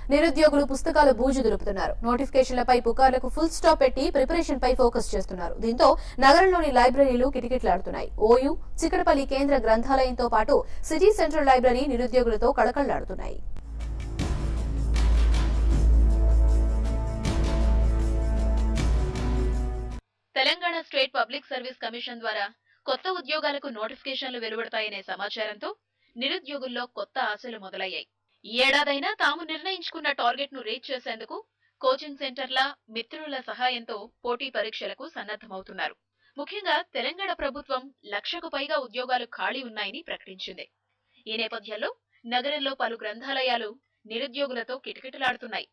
నిరుద్యోగులు పుస్తకాల బూజు దులుపుతున్నారు. నోటిఫికేషన్లపై పుకార్లకు ఫుల్ స్టాప్ పెట్టి ప్రిపరేషన్ పై ఫోకస్ చేస్తున్నారు. దీంతో నగరంలోని లైబ్రరీలు కిటకిటలాడుతున్నాయి. ఓయూ, చికటపల్లి కేంద్ర గ్రంథాలయంతో పాటు సిటీ సెంట్రల్ లైబ్రరీ నిరుద్యోగులతో కళకళలాడుతున్నాయి. Telangana state public service commission ద్వారా కొత్త ఉద్యోగాలకు నోటిఫికేషన్లు వెలువడతాయనే సమాచారంతో నిరుద్యోగుల్లో కొత్త ఆశలు మొదలయ్యాయి. ఈ ఏడాదైనా తాము నిర్ణయించుకున్న టార్గెట్ ను రీచ్ చేసేందుకు కోచింగ్ సెంటర్ల, మిత్రుల సహాయంతో పోటీ పరీక్షలకు సన్నద్దమవుతున్నారు. ముఖ్యంగా తెలంగాణ ప్రభుత్వం 1,00,000కు పైగా ఉద్యోగాలు ఖాళీ ఉన్నాయని ప్రకటించింది. ఈ నేపథ్యంలో నగరంలో పలు గ్రంథాలయాలు నిరుద్యోగులతో కిటకిటలాడుతున్నాయి.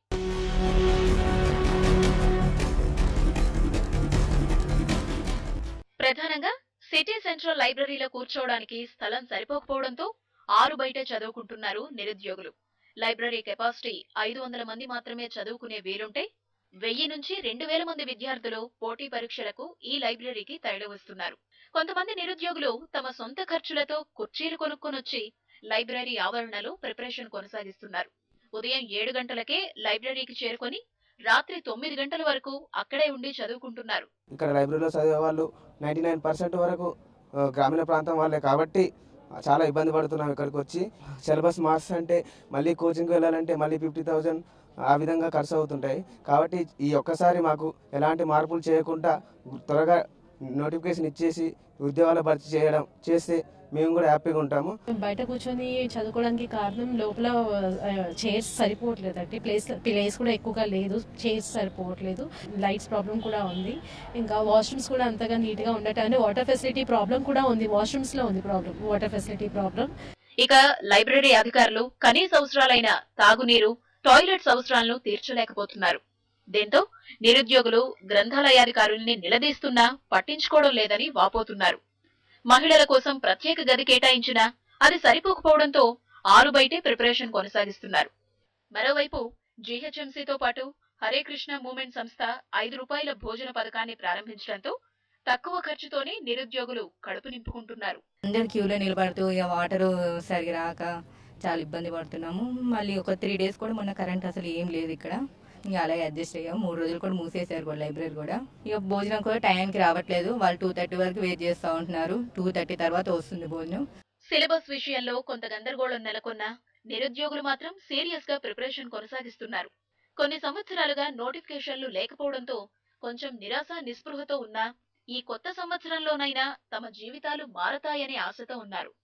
ప్రధానంగా సిటీ సెంట్రల్ లైబ్రరీలో కూర్చోవడానికి స్థలం సరిపోకపోవడంతో 6 బయట చదువుకుంటున్నారు నిరుద్యోగులు. లైబ్రరీ కెపాసిటీ 500 మంది మాత్రమే చదువుకునే వీలుంటే 1000 నుంచి 2000 మంది విద్యార్థులు పోటీ పరీక్షలకు ఈ లైబ్రరీకి తరలివస్తున్నారు. కొంతమంది నిరుద్యోగులు తమ సొంత ఖర్చులతో కుర్చీలు కొనుక్కొనొచ్చి లైబ్రరీ ఆవరణలో ప్రిపరేషన్ కొనసాగిస్తున్నారు. ఉదయం 7 గంటలకే లైబ్రరీకి చేరుకొని రాత్రి 9 గంటల వరకు అక్కడే ఉండి చదువుకుంటున్నారు. ఇక్కడ లైబ్రరీలో చదివే వాళ్ళు 99% వరకు గ్రామీణ ప్రాంతం వాళ్ళే కాబట్టి చాలా ఇబ్బంది పడుతున్నాం. ఇక్కడికి వచ్చి సిలబస్ మార్క్స్ అంటే మళ్ళీ కోచింగ్కి వెళ్ళాలంటే మళ్ళీ 50,000 ఆ విధంగా ఖర్చు అవుతుంటాయి. కాబట్టి ఈ ఒక్కసారి మాకు ఎలాంటి మార్పులు చేయకుండా త్వరగా నోటిఫికేషన్ ఇచ్చేసి ఉద్యోగాల భర్తీ చేస్తే మేము కూడా హ్యాపీగా ఉంటాము. బయట కూర్చొని చదువుకోవడానికి కారణం లోపల చైర్స్ సరిపోవట్లేదు అంటే ప్లేస్ కూడా ఎక్కువగా లేదు, చైర్స్ సరిపోవట్లేదు, లైట్స్ ప్రాబ్లం కూడా ఉంది, ఇంకా వాష్రూమ్స్ కూడా అంతగా నీట్ గా ఉండటానికి వాటర్ ఫెసిలిటీ ప్రాబ్లం కూడా ఉంది, వాష్రూమ్స్ లో ఉంది ప్రాబ్లం, వాటర్ ఫెసిలిటీ ప్రాబ్లం. ఇక లైబ్రరీ అధికారులు కనీస అవసరాలైన తాగునీరు, టాయిలెట్స్ అవసరాలను తీర్చలేకపోతున్నారు. దీంతో నిరుద్యోగులు గ్రంథాలయాధికారుల్ని నిలదీస్తున్నా పట్టించుకోవడం లేదని వాపోతున్నారు. మహిళల కోసం ప్రత్యేక గది కేటాయించినా అది సరిపోకపోవడంతో 6 బయటే ప్రిపరేషన్ కొనసాగిస్తున్నారు. మరోవైపు జీహెచ్ఎంసీతో పాటు హరే కృష్ణ మూవ్మెంట్ సంస్థ 5 రూపాయల భోజన పథకాన్ని ప్రారంభించడంతో తక్కువ ఖర్చుతోనే నిరుద్యోగులు కడుపు నింపుకుంటున్నారు. అందరు క్యూలో నిలబడుతూ ఇక వాటర్ సరిగా రాక చాలా ఇబ్బంది పడుతున్నాము. మళ్ళీ ఒక 3 days కూడా మొన్న కరెంట్ అసలు ఏం లేదు ఇక్కడ, ఇక అలాగే అడ్జస్ట్ అయ్యాం. 3 రోజులు కూడా మూసేశారు కూడా లైబ్రరీ కూడా. ఇక భోజనం కూడా టైంకి రావట్లేదు, వాళ్ళు 2:30 వరకు వెయిట్ చేస్తూ ఉంటున్నారు. 2:30 తర్వాత వస్తుంది భోజనం. సిలబస్ విషయంలో కొంత గందరగోళం నెలకొన్నా నిరుద్యోగులు మాత్రం సీరియస్ గా ప్రిపరేషన్ కొనసాగిస్తున్నారు. కొన్ని సంవత్సరాలుగా నోటిఫికేషన్లు లేకపోవడంతో కొంచెం నిరాశ నిస్పృహతో ఉన్నా ఈ కొత్త సంవత్సరంలోనైనా తమ జీవితాలు మారతాయనే ఆశతో ఉన్నారు.